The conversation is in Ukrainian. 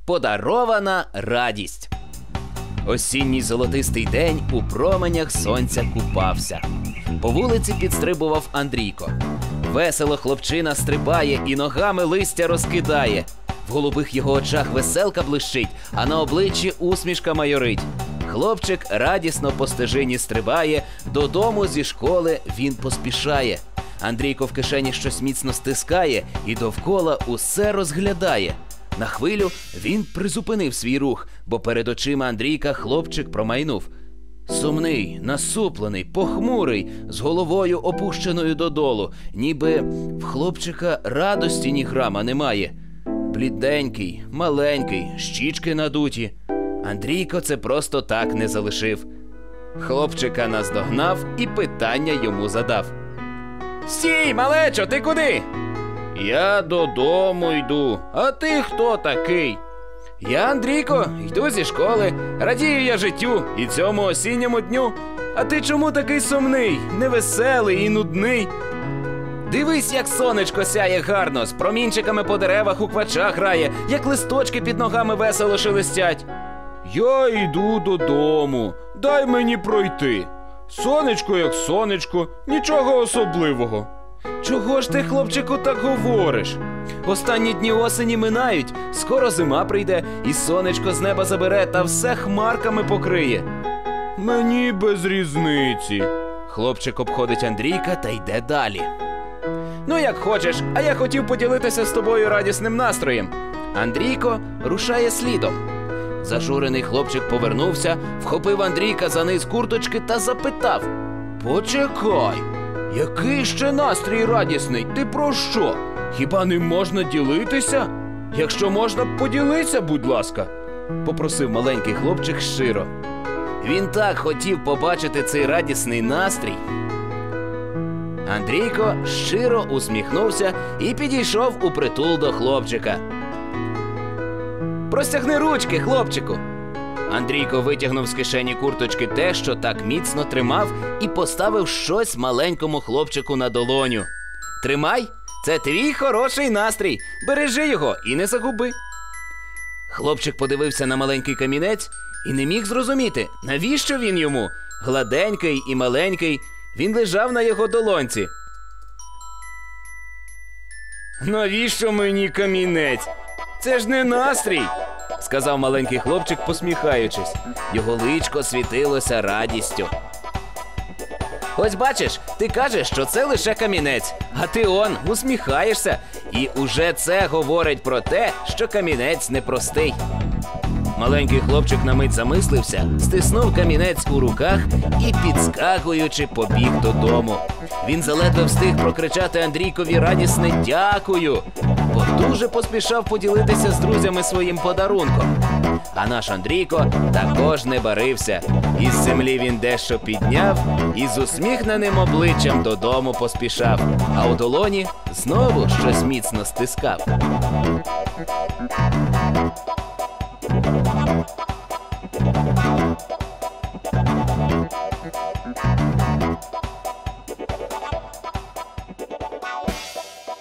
Подарована радість. Осінній золотистий день у променях сонця купався. По вулиці підстрибував Андрійко. Весело хлопчина стрибає і ногами листя розкидає. В голубих його очах веселка блищить, а на обличчі усмішка майорить. Хлопчик радісно по стежині стрибає, додому зі школи він поспішає. Андрійко в кишені щось міцно стискає і довкола усе розглядає. На хвилю він призупинив свій рух, бо перед очима Андрійка хлопчик промайнув. Сумний, насуплений, похмурий, з головою опущеною додолу, ніби в хлопчика радості ні грама немає. Бліденький, маленький, щічки надуті. Андрійко це просто так не залишив. Хлопчика наздогнав і питання йому задав. «Стій, малечо, ти куди?» «Я додому йду. А ти хто такий?» «Я, Андрійко, йду зі школи. Радію я життю і цьому осінньому дню. А ти чому такий сумний, невеселий і нудний?» «Дивись, як сонечко сяє гарно, з промінчиками по деревах у квачах грає, як листочки під ногами весело шелестять». «Я йду додому, дай мені пройти. Сонечко як сонечко, нічого особливого». «Чого ж ти, хлопчику, так говориш? Останні дні осені минають, скоро зима прийде, і сонечко з неба забере та все хмарками покриє». «Мені без різниці». Хлопчик обходить Андрійка та йде далі. «Ну, як хочеш, а я хотів поділитися з тобою радісним настроєм». Андрійко рушає слідом. Зажурений хлопчик повернувся, вхопив Андрійка за низ курточки та запитав. «Почекай, який ще настрій радісний? Ти про що? Хіба не можна ділитися? Якщо можна, поділися, будь ласка», – попросив маленький хлопчик щиро. Він так хотів побачити цей радісний настрій. Андрійко щиро усміхнувся і підійшов у притул до хлопчика. «Простягни ручки, хлопчику!» Андрійко витягнув з кишені курточки те, що так міцно тримав, і поставив щось маленькому хлопчику на долоню. «Тримай, це твій хороший настрій, бережи його і не загуби». Хлопчик подивився на маленький камінець і не міг зрозуміти, навіщо він йому. Гладенький і маленький, він лежав на його долонці. «Навіщо мені камінець? Це ж не настрій!» – сказав маленький хлопчик, посміхаючись. Його личко світилося радістю. «Ось бачиш, ти кажеш, що це лише камінець, а ти усміхаєшся, і уже це говорить про те, що камінець непростий». Маленький хлопчик на мить замислився, стиснув камінець у руках і, підскакуючи, побіг додому. Він заледве встиг прокричати Андрійкові радісне «дякую», бо дуже поспішав поділитися з друзями своїм подарунком. А наш Андрійко також не барився. Із землі він дещо підняв і з усміхненим обличчям додому поспішав, а у долоні знову щось міцно стискав. Thank you.